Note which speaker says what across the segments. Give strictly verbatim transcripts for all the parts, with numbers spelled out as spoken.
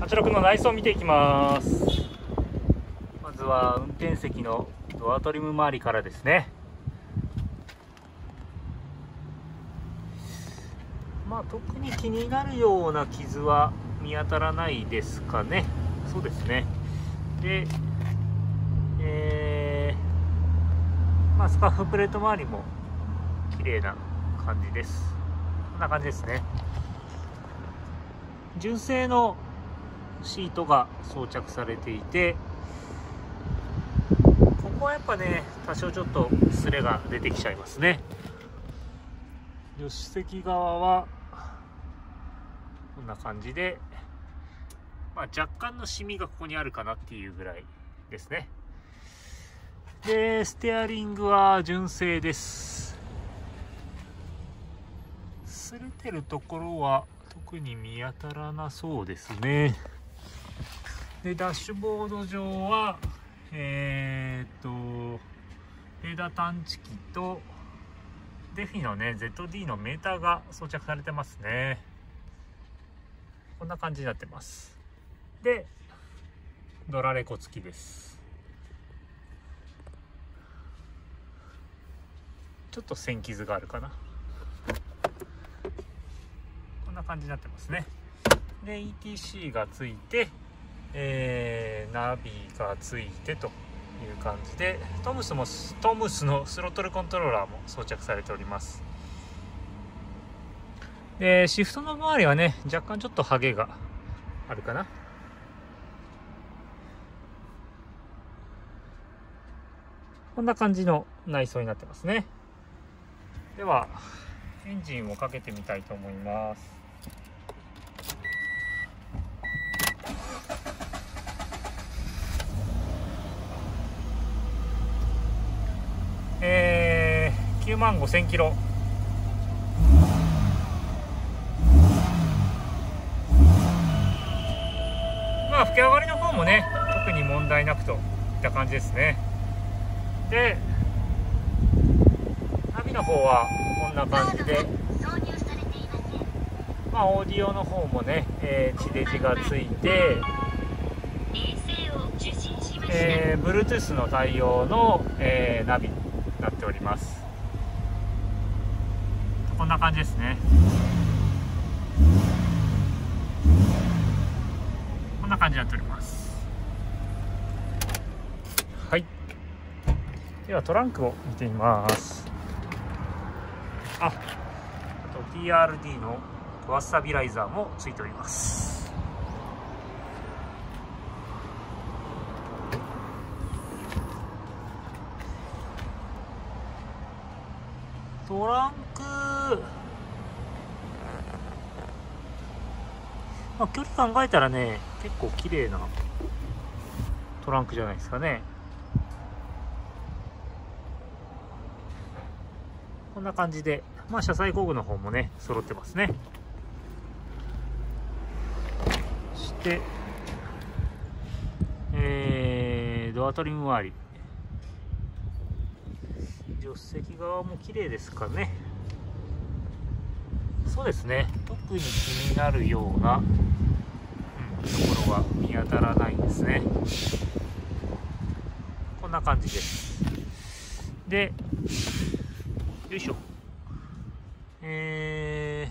Speaker 1: はちろくの内装を見ていきます。まずは運転席のドアトリム周りからですね。まあ特に気になるような傷は見当たらないですかね。そうですね。で、えー、まあスカーフプレート周りも綺麗な感じです。こんな感じですね。純正のシートが装着されていて、ここはやっぱね多少ちょっと擦れが出てきちゃいますね。助手席側はこんな感じで、まあ、若干のシミがここにあるかなっていうぐらいですね。でステアリングは純正です。擦れてるところは特に見当たらなそうですね。でダッシュボード上はえー、っとレーダー探知機とデフィのね ゼットディー のメーターが装着されてますね。こんな感じになってます。でドラレコ付きです。ちょっと線傷があるかな。こんな感じになってますね。で イーティーシー がついて、えー、ナビがついてという感じで、トムスもトムスのスロットルコントローラーも装着されております。でシフトの周りはね若干ちょっとハゲがあるかな。こんな感じの内装になってますね。ではエンジンをかけてみたいと思います。えー、きゅうまんごせんキロ。まあ吹き上がりの方もね特に問題なくといった感じですね。でナビの方はこんな感じで、まあオーディオの方もね、えー、地デジがついて、えー、Bluetooth の対応の、えー、ナビになっております。こんな感じですね。こんな感じになっております。はい。ではトランクを見てみます。あ、あと ティーアールディー のドアスタビライザーもついております。トランク、まあ、距離考えたらね結構綺麗なトランクじゃないですかね。こんな感じで、まあ、車載工具の方もね揃ってますね。そして、えー、ドアトリム周り、助手席側も綺麗ですかね。そうですね、特に気になるような、うん、ところは見当たらないですね。こんな感じです。でよいしょ、え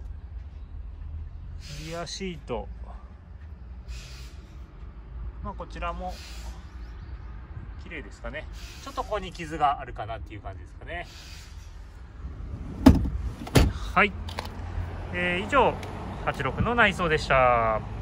Speaker 1: ー、リアシート、まあ、こちらも綺麗ですかね。ちょっとここに傷があるかなっていう感じですかね。はい、えー、以上はちろくの内装でした。